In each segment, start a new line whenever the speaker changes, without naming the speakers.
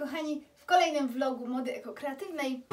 kochani, w kolejnym vlogu mody ekokreatywnej.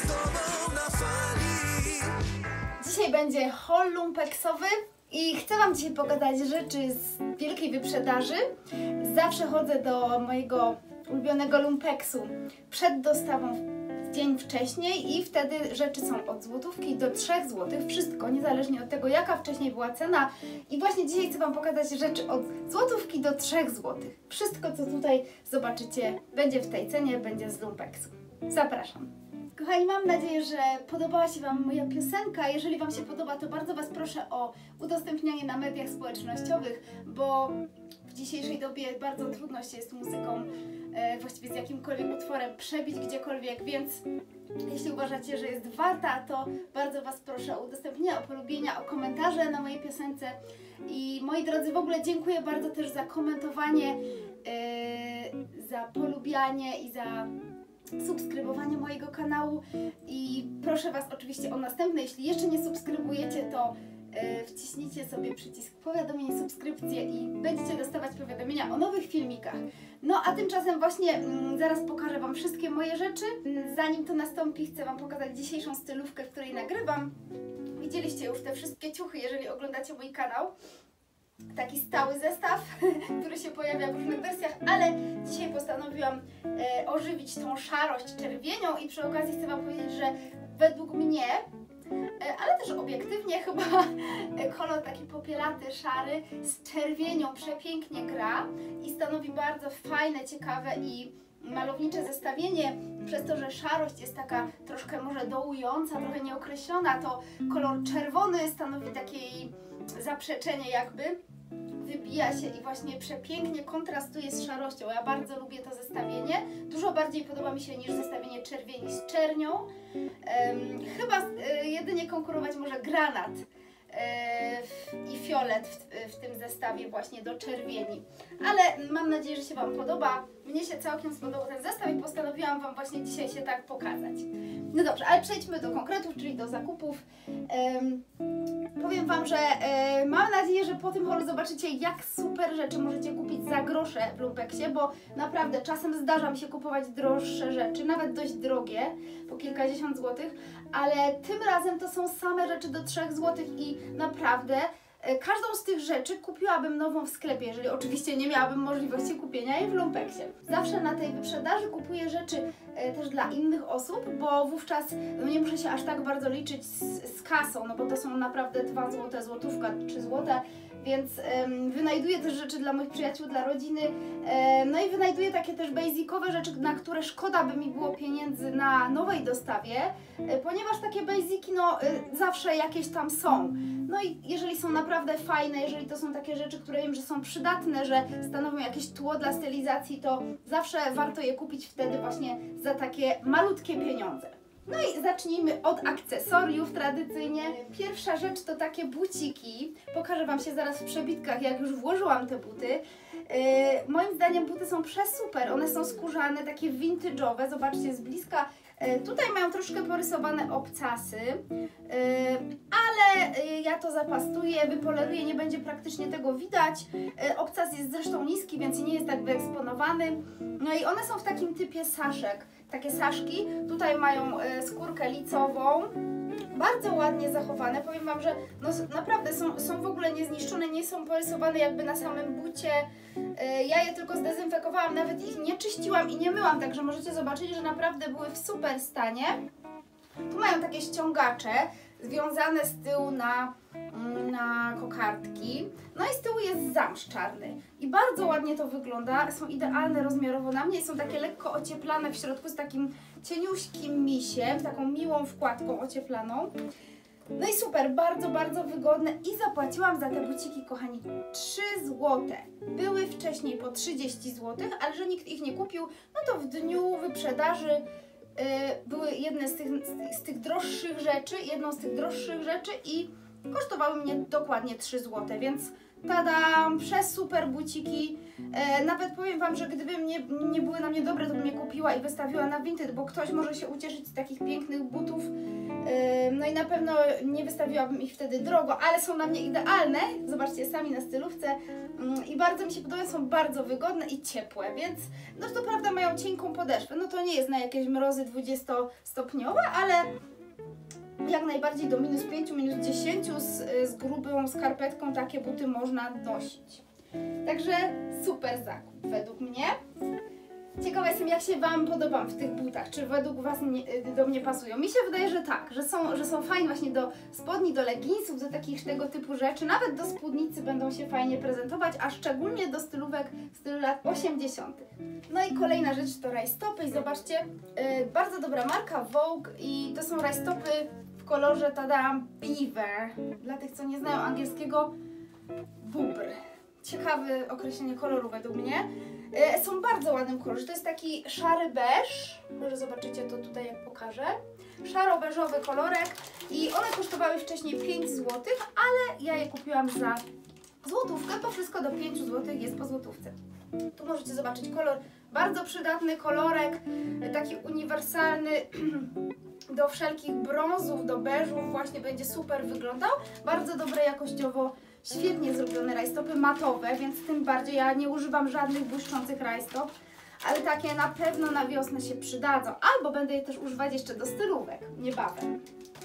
Dzisiaj będzie haul lumpeksowy i chcę Wam dzisiaj pokazać rzeczy z wielkiej wyprzedaży. Zawsze chodzę do mojego ulubionego lumpeksu przed dostawą dzień wcześniej i wtedy rzeczy są od złotówki do 3 zł. Wszystko, niezależnie od tego, jaka wcześniej była cena. I właśnie dzisiaj chcę Wam pokazać rzeczy od złotówki do 3 zł. Wszystko, co tutaj zobaczycie, będzie w tej cenie, będzie z lumpeksu. Zapraszam. Kochani, mam nadzieję, że podobała się Wam moja piosenka. Jeżeli Wam się podoba, to bardzo Was proszę o udostępnianie na mediach społecznościowych, bo w dzisiejszej dobie bardzo trudno się jest muzyką, właściwie z jakimkolwiek utworem przebić gdziekolwiek, więc jeśli uważacie, że jest warta, to bardzo Was proszę o udostępnienie, o polubienia, o komentarze na mojej piosence. I moi drodzy, w ogóle dziękuję bardzo też za komentowanie, za polubianie i za subskrybowanie mojego kanału i proszę Was oczywiście o następne. Jeśli jeszcze nie subskrybujecie, to wciśnijcie sobie przycisk powiadomień, subskrypcję i będziecie dostawać powiadomienia o nowych filmikach. No a tymczasem właśnie zaraz pokażę Wam wszystkie moje rzeczy. Zanim to nastąpi, chcę Wam pokazać dzisiejszą stylówkę, w której nagrywam. Widzieliście już te wszystkie ciuchy, jeżeli oglądacie mój kanał. Taki stały zestaw, który się pojawia w różnych wersjach, ale dzisiaj postanowiłam ożywić tą szarość czerwienią i przy okazji chcę Wam powiedzieć, że według mnie, ale też obiektywnie chyba kolor taki popielaty, szary z czerwienią przepięknie gra i stanowi bardzo fajne, ciekawe i malownicze zestawienie. Przez to, że szarość jest taka troszkę może dołująca, trochę nieokreślona, to kolor czerwony stanowi takie jej zaprzeczenie jakby. Wybija się i właśnie przepięknie kontrastuje z szarością. Ja bardzo lubię to zestawienie. Dużo bardziej podoba mi się niż zestawienie czerwieni z czernią. Chyba jedynie konkurować może granat i fiolet w tym zestawie właśnie do czerwieni. Ale mam nadzieję, że się Wam podoba. Mnie się całkiem spodobał ten zestaw i postanowiłam Wam właśnie dzisiaj się tak pokazać. No dobrze, ale przejdźmy do konkretów, czyli do zakupów. Powiem Wam, że mam nadzieję, że po tym haulu zobaczycie, jak super rzeczy możecie kupić za grosze w lumpeksie, bo naprawdę czasem zdarza mi się kupować droższe rzeczy, nawet dość drogie, po kilkadziesiąt złotych, ale tym razem to są same rzeczy do 3 zł i naprawdę każdą z tych rzeczy kupiłabym nową w sklepie, jeżeli oczywiście nie miałabym możliwości kupienia jej w lumpeksie. Zawsze na tej wyprzedaży kupuję rzeczy też dla innych osób, bo wówczas nie muszę się aż tak bardzo liczyć z kasą, no bo to są naprawdę 2 zł, złotówka, 3 zł, więc wynajduję też rzeczy dla moich przyjaciół, dla rodziny, no i wynajduję takie też basicowe rzeczy, na które szkoda by mi było pieniędzy na nowej dostawie, ponieważ takie basiki no zawsze jakieś tam są. No i jeżeli są naprawdę fajne, jeżeli to są takie rzeczy, które wiem, że są przydatne, że stanowią jakieś tło dla stylizacji, to zawsze warto je kupić wtedy właśnie za takie malutkie pieniądze. No i zacznijmy od akcesoriów tradycyjnie. Pierwsza rzecz to takie buciki. Pokażę Wam się zaraz w przebitkach, jak już włożyłam te buty. Moim zdaniem buty są przesuper. One są skórzane, takie vintage'owe. Zobaczcie z bliska. Tutaj mają troszkę porysowane obcasy, ale ja to zapastuję, wypoleruję, nie będzie praktycznie tego widać. Obcas jest zresztą niski, więc nie jest tak wyeksponowany. No i one są w takim typie saszek, takie saszki. Tutaj mają skórkę licową. Bardzo ładnie zachowane. Powiem Wam, że no, naprawdę są w ogóle niezniszczone, nie są porysowane jakby na samym bucie. Ja je tylko zdezynfekowałam, nawet ich nie czyściłam i nie myłam, także możecie zobaczyć, że naprawdę były w super stanie. Tu mają takie ściągacze związane z tyłu na kokardki. No i z tyłu jest zamsz czarny. I bardzo ładnie to wygląda. Są idealne rozmiarowo na mnie i są takie lekko ocieplane w środku z takim cieniuśkim misiem, taką miłą wkładką ocieplaną. No i super, bardzo, bardzo wygodne i zapłaciłam za te buciki, kochani, 3 zł. Były wcześniej po 30 zł, ale że nikt ich nie kupił, no to w dniu wyprzedaży były jedne z tych droższych rzeczy, jedną z tych droższych rzeczy i kosztowały mnie dokładnie 3 zł, więc Tadam, przez super buciki. Nawet powiem Wam, że gdyby nie były na mnie dobre, to bym je kupiła i wystawiła na Vinted, bo ktoś może się ucieszyć z takich pięknych butów. No i na pewno nie wystawiłabym ich wtedy drogo, ale są na mnie idealne. Zobaczcie sami na stylówce. I bardzo mi się podobają, są bardzo wygodne i ciepłe, więc no to prawda mają cienką podeszwę. No to nie jest na jakieś mrozy 20-stopniowe, ale jak najbardziej do -5, -10 z grubą skarpetką takie buty można nosić. Także super zakup według mnie. Ciekawa jestem, jak się Wam podobam w tych butach, czy według Was do mnie pasują. Mi się wydaje, że tak, że są fajne właśnie do spodni, do leginsów, do takich tego typu rzeczy. Nawet do spódnicy będą się fajnie prezentować, a szczególnie do stylówek w stylu lat 80. No i kolejna rzecz to rajstopy i zobaczcie, bardzo dobra marka Vogue i to są rajstopy w kolorze tadam beaver. Dla tych, co nie znają angielskiego, bóbr. Ciekawe określenie koloru według mnie. Są bardzo ładnym kolorze. To jest taki szary beż. Może zobaczycie to tutaj, jak pokażę. Szaro-beżowy kolorek. I one kosztowały wcześniej 5 zł, ale ja je kupiłam za złotówkę, bo wszystko do 5 zł jest po złotówce. Tu możecie zobaczyć kolor. Bardzo przydatny kolorek. Taki uniwersalny. Do wszelkich brązów, do beżów właśnie będzie super wyglądał. Bardzo dobre jakościowo, świetnie zrobione rajstopy matowe, więc tym bardziej ja nie używam żadnych błyszczących rajstop, ale takie na pewno na wiosnę się przydadzą. Albo będę je też używać jeszcze do stylówek, niebawem.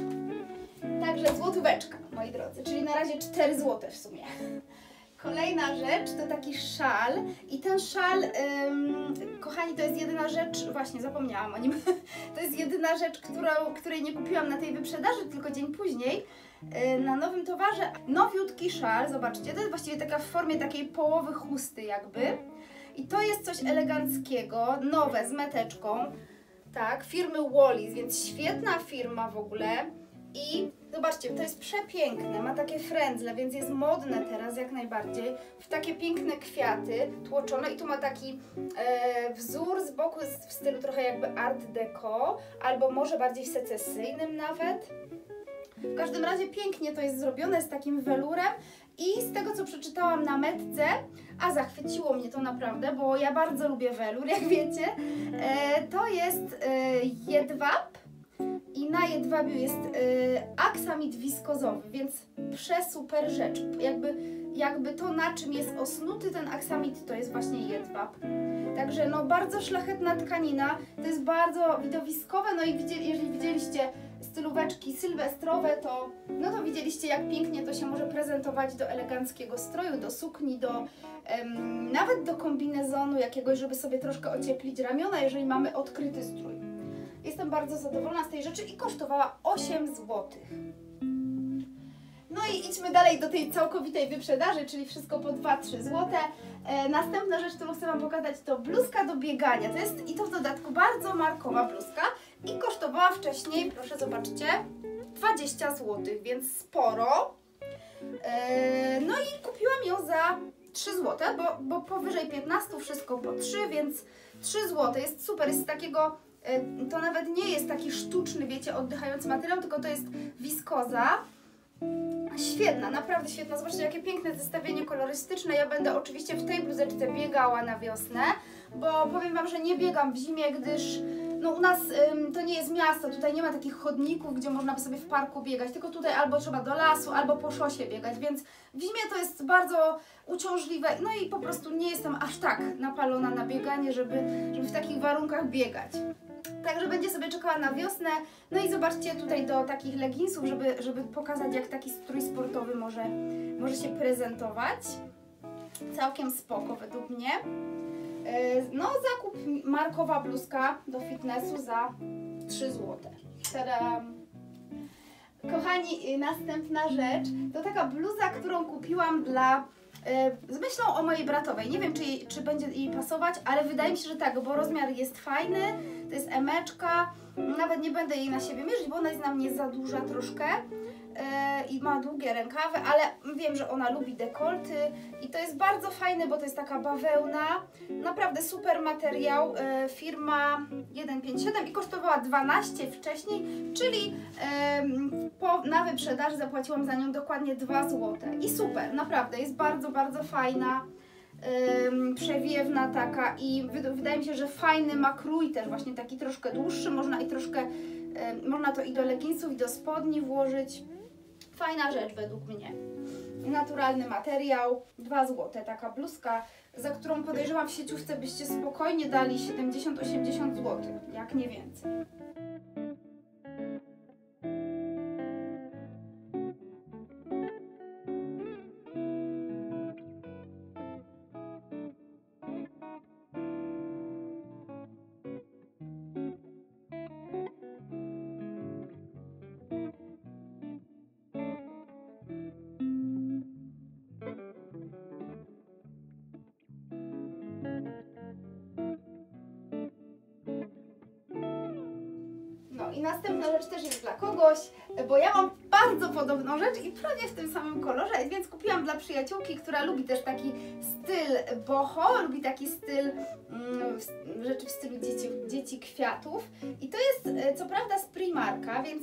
Także złotóweczka, moi drodzy, czyli na razie 4 zł w sumie. Kolejna rzecz to taki szal i ten szal, kochani, to jest jedyna rzecz, właśnie zapomniałam o nim, to jest jedyna rzecz, której nie kupiłam na tej wyprzedaży, tylko dzień później na nowym towarze. Nowiutki szal, zobaczcie, to jest właściwie taka w formie takiej połowy chusty jakby i to jest coś eleganckiego, nowe z meteczką, tak, firmy Wallis, więc świetna firma w ogóle. I zobaczcie, to jest przepiękne, ma takie frędzle, więc jest modne teraz jak najbardziej. W takie piękne kwiaty tłoczone i tu ma taki wzór z boku w stylu trochę jakby art deco, albo może bardziej secesyjnym nawet. W każdym razie pięknie to jest zrobione z takim welurem i z tego, co przeczytałam na metce, a zachwyciło mnie to naprawdę, bo ja bardzo lubię welur, jak wiecie, to jest jedwab. I na jedwabiu jest aksamit wiskozowy, więc przesuper rzecz. Jakby to, na czym jest osnuty ten aksamit, to jest właśnie jedwab. Także no bardzo szlachetna tkanina, to jest bardzo widowiskowe, no i jeżeli widzieliście stylóweczki sylwestrowe, to widzieliście, jak pięknie to się może prezentować do eleganckiego stroju, do sukni, nawet do kombinezonu jakiegoś, żeby sobie troszkę ocieplić ramiona, jeżeli mamy odkryty strój. Jestem bardzo zadowolona z tej rzeczy i kosztowała 8 zł. No i idźmy dalej do tej całkowitej wyprzedaży, czyli wszystko po 2-3 zł. Następna rzecz, którą chcę Wam pokazać, to bluzka do biegania. To jest i to w dodatku bardzo markowa bluzka i kosztowała wcześniej, proszę zobaczcie, 20 zł, więc sporo. No i kupiłam ją za 3 zł, bo powyżej 15 wszystko po 3, więc 3 zł. Jest super, jest z takiego... To nawet nie jest taki sztuczny, wiecie, oddychający materiał, tylko to jest wiskoza. Świetna, naprawdę świetna. Zobaczcie, jakie piękne zestawienie kolorystyczne. Ja będę oczywiście w tej bluzeczce biegała na wiosnę, bo powiem Wam, że nie biegam w zimie, gdyż no u nas to nie jest miasto, tutaj nie ma takich chodników, gdzie można by sobie w parku biegać, tylko tutaj albo trzeba do lasu, albo po szosie biegać, więc w zimie to jest bardzo uciążliwe, no i po prostu nie jestem aż tak napalona na bieganie, żeby w takich warunkach biegać. Także będzie sobie czekała na wiosnę. No i zobaczcie tutaj do takich leginsów, żeby pokazać, jak taki strój sportowy może się prezentować. Całkiem spoko według mnie. No zakup markowa bluzka do fitnessu za 3 zł. Tadam! Kochani, następna rzecz to taka bluza, którą kupiłam z myślą o mojej bratowej. Nie wiem, czy będzie jej pasować, ale wydaje mi się, że tak, bo rozmiar jest fajny, to jest emeczka. Nawet nie będę jej na siebie mierzyć, bo ona jest na mnie za duża troszkę. i ma długie rękawy, ale wiem, że ona lubi dekolty i to jest bardzo fajne, bo to jest taka bawełna, naprawdę super materiał, firma 157 i kosztowała 12 wcześniej, czyli na wyprzedaży zapłaciłam za nią dokładnie 2 zł i super, naprawdę jest bardzo, bardzo fajna. Przewiewna taka i wydaje mi się, że fajny ma krój też, właśnie taki troszkę dłuższy, można to i do leginsów, i do spodni włożyć. Fajna rzecz według mnie. Naturalny materiał, 2 zł, taka bluzka, za którą podejrzewam w sieciówce byście spokojnie dali 70-80 zł, jak nie więcej. No i następna rzecz też jest dla kogoś, bo ja mam bardzo podobną rzecz i prawie w tym samym kolorze, więc kupiłam dla przyjaciółki, która lubi też taki styl boho, lubi taki styl rzeczy w stylu dzieci kwiatów i to jest co prawda z Primarka, więc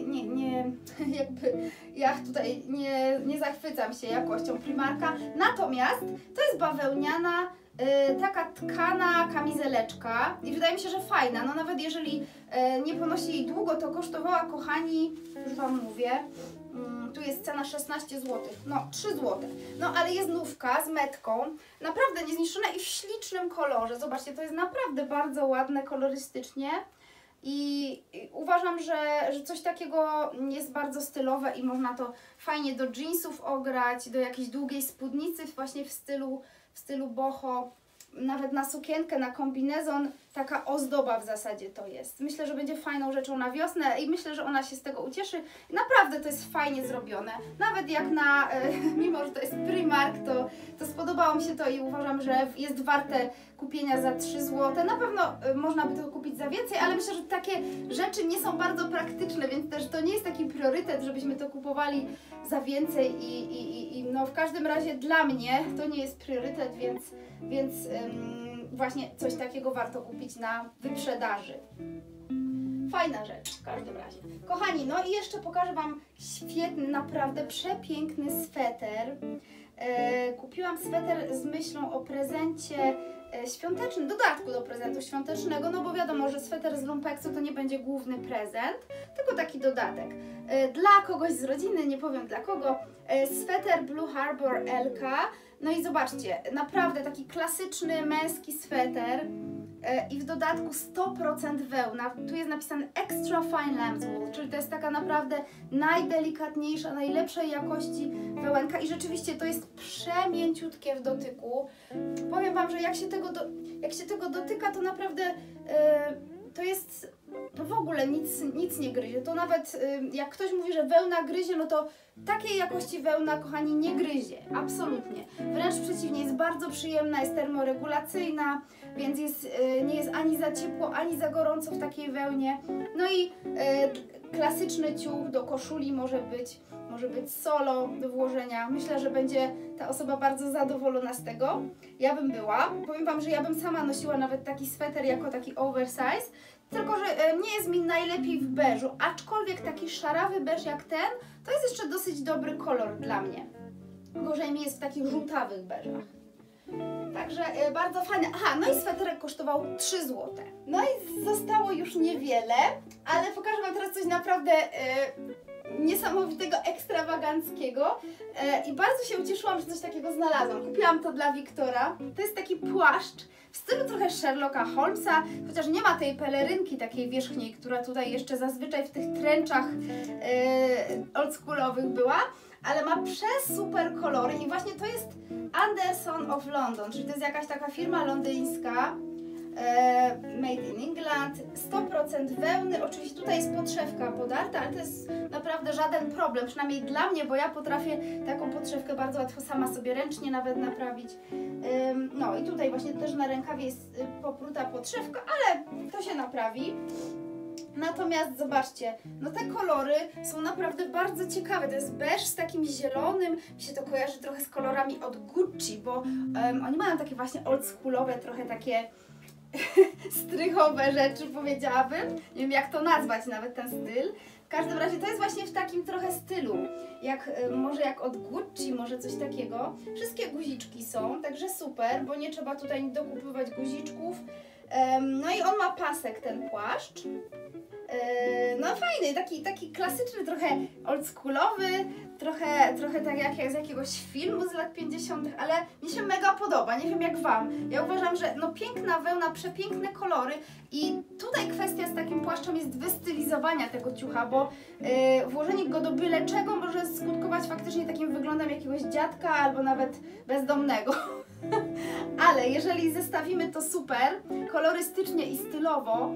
jakby ja tutaj nie zachwycam się jakością Primarka, natomiast to jest bawełniana taka tkana kamizeleczka i wydaje mi się, że fajna, no nawet jeżeli nie ponosi jej długo, to kosztowała, kochani, już Wam mówię, tu jest cena 16 zł, no 3 zł, no ale jest nówka z metką, naprawdę niezniszczona i w ślicznym kolorze, zobaczcie, to jest naprawdę bardzo ładne kolorystycznie i uważam, że coś takiego jest bardzo stylowe i można to fajnie do jeansów ograć, do jakiejś długiej spódnicy właśnie w stylu boho, nawet na sukienkę, na kombinezon, taka ozdoba w zasadzie to jest. Myślę, że będzie fajną rzeczą na wiosnę i myślę, że ona się z tego ucieszy. Naprawdę to jest fajnie zrobione. Nawet jak mimo że to jest Primark, to spodobało mi się to i uważam, że jest warte kupienia za 3 zł. Na pewno można by to kupić za więcej, ale myślę, że takie rzeczy nie są bardzo praktyczne, więc też to nie jest taki priorytet, żebyśmy to kupowali za więcej i no w każdym razie dla mnie to nie jest priorytet, więc właśnie coś takiego warto kupić na wyprzedaży. Fajna rzecz w każdym razie. Kochani, no i jeszcze pokażę Wam świetny, naprawdę przepiękny sweter. Kupiłam sweter z myślą o prezencie świątecznym, dodatku do prezentu świątecznego, no bo wiadomo, że sweter z lumpeksu to nie będzie główny prezent, tylko taki dodatek. Dla kogoś z rodziny, nie powiem dla kogo, sweter Blue Harbor LK. No i zobaczcie, naprawdę taki klasyczny męski sweter i w dodatku 100% wełna. Tu jest napisane Extra Fine Lambswool, czyli to jest taka naprawdę najdelikatniejsza, najlepszej jakości wełenka i rzeczywiście to jest przemięciutkie w dotyku. Powiem Wam, że jak się tego dotyka, to naprawdę to jest w ogóle nic nie gryzie. To nawet jak ktoś mówi, że wełna gryzie, no to takiej jakości wełna, kochani, nie gryzie. Absolutnie. Wręcz przeciwnie, jest bardzo przyjemna, jest termoregulacyjna, więc nie jest ani za ciepło, ani za gorąco w takiej wełnie. No i klasyczny ciuch do koszuli może być solo do włożenia. Myślę, że będzie ta osoba bardzo zadowolona z tego. Ja bym była. Powiem Wam, że ja bym sama nosiła nawet taki sweter jako taki oversize, tylko że nie jest mi najlepiej w beżu, aczkolwiek taki szarawy beż jak ten, to jest jeszcze dosyć dobry kolor dla mnie. Gorzej mi jest w takich żółtawych beżach. Także bardzo fajne. Aha, no i sweterek kosztował 3 zł. No i zostało już niewiele, ale pokażę Wam teraz coś naprawdę niesamowitego, ekstrawaganckiego i bardzo się ucieszyłam, że coś takiego znalazłam. Kupiłam to dla Wiktora. To jest taki płaszcz w stylu trochę Sherlocka Holmesa, chociaż nie ma tej pelerynki takiej wierzchniej, która tutaj jeszcze zazwyczaj w tych trenczach oldschoolowych była, ale ma przesuper kolory i właśnie to jest Anderson of London, czyli to jest jakaś taka firma londyńska, made in England, 100% wełny, oczywiście tutaj jest podszewka podarta, ale to jest naprawdę żaden problem, przynajmniej dla mnie, bo ja potrafię taką podszewkę bardzo łatwo sama sobie ręcznie nawet naprawić. No i tutaj właśnie też na rękawie jest popruta podszewka, ale to się naprawi. Natomiast zobaczcie, no te kolory są naprawdę bardzo ciekawe. To jest beż z takim zielonym. Mi się to kojarzy trochę z kolorami od Gucci, bo oni mają takie właśnie oldschoolowe, trochę takie strychowe rzeczy, powiedziałabym. Nie wiem, jak to nazwać, nawet ten styl. W każdym razie to jest właśnie w takim trochę stylu, może jak od Gucci, może coś takiego. Wszystkie guziczki są, także super, bo nie trzeba tutaj dokupywać guziczków. No i on ma pasek, ten płaszcz. No fajny, taki klasyczny, trochę oldschoolowy, trochę tak jak z jakiegoś filmu z lat 50., ale mi się mega podoba, nie wiem jak Wam. Ja uważam, że no piękna wełna, przepiękne kolory i tutaj kwestia z takim płaszczem jest wystylizowania tego ciucha, bo włożenie go do byle czego może skutkować faktycznie takim wyglądem jakiegoś dziadka albo nawet bezdomnego. Ale jeżeli zestawimy to super, kolorystycznie i stylowo,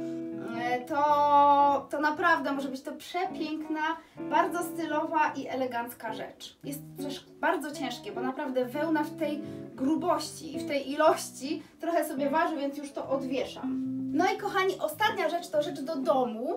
to naprawdę może być to przepiękna, bardzo stylowa i elegancka rzecz. Jest też bardzo ciężkie, bo naprawdę wełna w tej grubości i w tej ilości trochę sobie waży, więc już to odwieszam. No i kochani, ostatnia rzecz to rzecz do domu.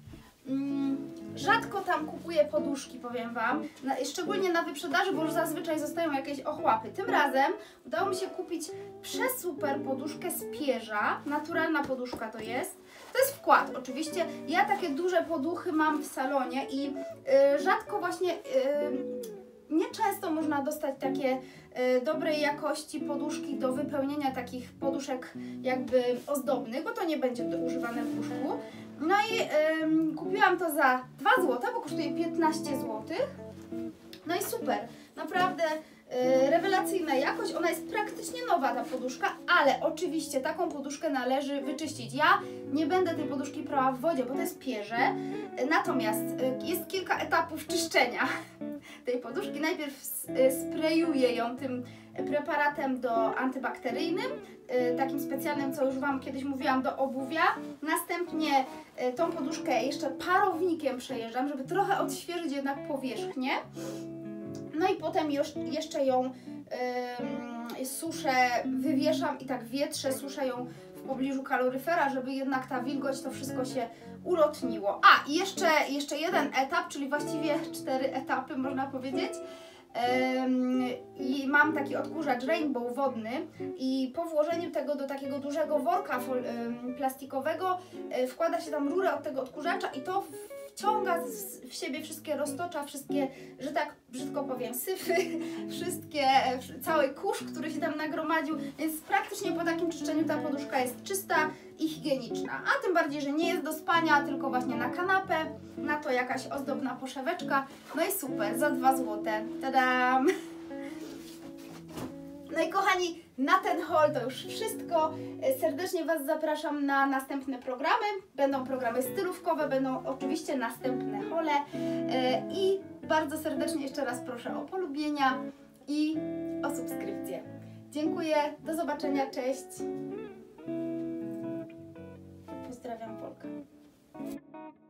Rzadko tam kupuję poduszki, powiem Wam, szczególnie na wyprzedaży, bo już zazwyczaj zostają jakieś ochłapy. Tym razem udało mi się kupić przesuper poduszkę z pierza, naturalna poduszka to jest. To jest wkład, oczywiście. Ja takie duże poduchy mam w salonie i rzadko właśnie, nieczęsto można dostać takie dobrej jakości poduszki do wypełnienia takich poduszek jakby ozdobnych, bo to nie będzie używane w łóżku. No i kupiłam to za 2 zł, bo kosztuje 15 zł. No i super, naprawdę rewelacyjna jakość, ona jest praktycznie nowa ta poduszka, ale oczywiście taką poduszkę należy wyczyścić. Ja nie będę tej poduszki prała w wodzie, bo to jest pierze, natomiast jest kilka etapów czyszczenia tej poduszki. Najpierw sprayuję ją tym preparatem antybakteryjnym, takim specjalnym, co już Wam kiedyś mówiłam, do obuwia. Następnie tą poduszkę jeszcze parownikiem przejeżdżam, żeby trochę odświeżyć jednak powierzchnię. No i potem jeszcze ją suszę, wywieszam i tak wietrzę, suszę ją w pobliżu kaloryfera, żeby jednak ta wilgoć, to wszystko się ulotniło. A, i jeszcze jeden etap, czyli właściwie 4 etapy można powiedzieć. I mam taki odkurzacz Rainbow wodny i po włożeniu tego do takiego dużego worka plastikowego wkłada się tam rurę od tego odkurzacza i to wciąga w siebie wszystkie roztocza, wszystkie, że tak brzydko powiem, syfy, cały kurz, który się tam nagromadził, więc praktycznie po takim czyszczeniu ta poduszka jest czysta i higieniczna, a tym bardziej, że nie jest do spania, tylko właśnie na kanapę, na to jakaś ozdobna poszeweczka, no i super, za 2 zł, tadam! No i kochani, na ten haul to już wszystko. Serdecznie Was zapraszam na następne programy. Będą programy stylówkowe, będą oczywiście następne haule. I bardzo serdecznie jeszcze raz proszę o polubienia i o subskrypcję. Dziękuję, do zobaczenia, cześć. Pozdrawiam, Polka.